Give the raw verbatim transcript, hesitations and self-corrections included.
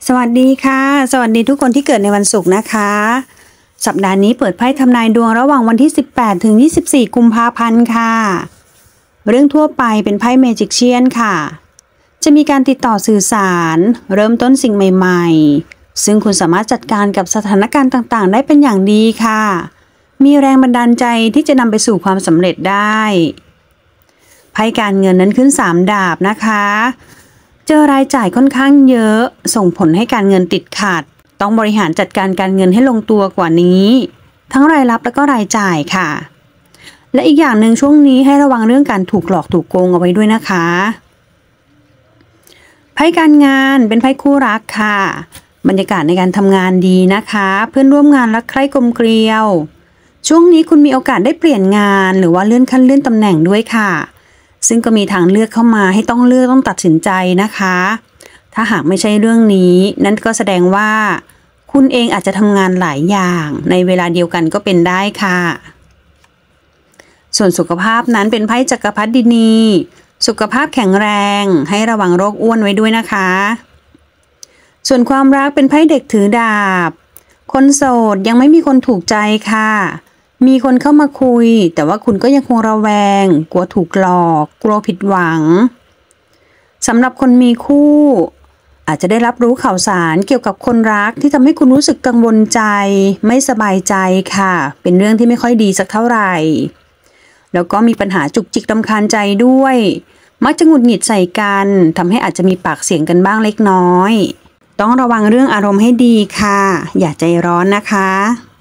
สวัสดีค่ะสวัสดีทุกคนที่เกิดในวันศุกร์นะคะสัปดาห์นี้เปิดไพ่ทำนายดวงระหว่างวันที่สิบแปดถึงยี่สิบสี่กุมภาพันธ์ค่ะเรื่องทั่วไปเป็นไพ่เมจิกเชียนค่ะจะมีการติดต่อสื่อสารเริ่มต้นสิ่งใหม่ๆซึ่งคุณสามารถจัดการกับสถานการณ์ต่างๆได้เป็นอย่างดีค่ะมีแรงบันดาลใจที่จะนำไปสู่ความสำเร็จได้ไพ่การเงินนั้นขึ้นสามดาบนะคะเจอรายจ่ายค่อนข้างเยอะส่งผลให้การเงินติดขัดต้องบริหารจัดการการเงินให้ลงตัวกว่านี้ทั้งรายรับและก็รายจ่ายค่ะและอีกอย่างหนึ่งช่วงนี้ให้ระวังเรื่องการถูกหลอกถูกโกงเอาไว้ด้วยนะคะไพ่การงานเป็นไพ่คู่รักค่ะบรรยากาศในการทำงานดีนะคะเพื่อนร่วมงานรักใคร่กลมเกลียวช่วงนี้คุณมีโอกาสได้เปลี่ยนงานหรือว่าเลื่อนขั้นเลื่อนตำแหน่งด้วยค่ะซึ่งก็มีทางเลือกเข้ามาให้ต้องเลือกต้องตัดสินใจนะคะถ้าหากไม่ใช่เรื่องนี้นั่นก็แสดงว่าคุณเองอาจจะทำงานหลายอย่างในเวลาเดียวกันก็เป็นได้ค่ะส่วนสุขภาพนั้นเป็นไพ่จักรพรรดินีสุขภาพแข็งแรงให้ระวังโรคอ้วนไว้ด้วยนะคะส่วนความรักเป็นไพ่เด็กถือดาบคนโสดยังไม่มีคนถูกใจค่ะมีคนเข้ามาคุยแต่ว่าคุณก็ยังคงระแวงกลัวถูกหลอกกลัวผิดหวังสำหรับคนมีคู่อาจจะได้รับรู้ข่าวสารเกี่ยวกับคนรักที่ทำให้คุณรู้สึกกังวลใจไม่สบายใจค่ะเป็นเรื่องที่ไม่ค่อยดีสักเท่าไหร่แล้วก็มีปัญหาจุกจิกรำคาญใจด้วยมักจะหงุดหงิดใส่กันทำให้อาจจะมีปากเสียงกันบ้างเล็กน้อยต้องระวังเรื่องอารมณ์ให้ดีค่ะอย่าใจร้อนนะคะ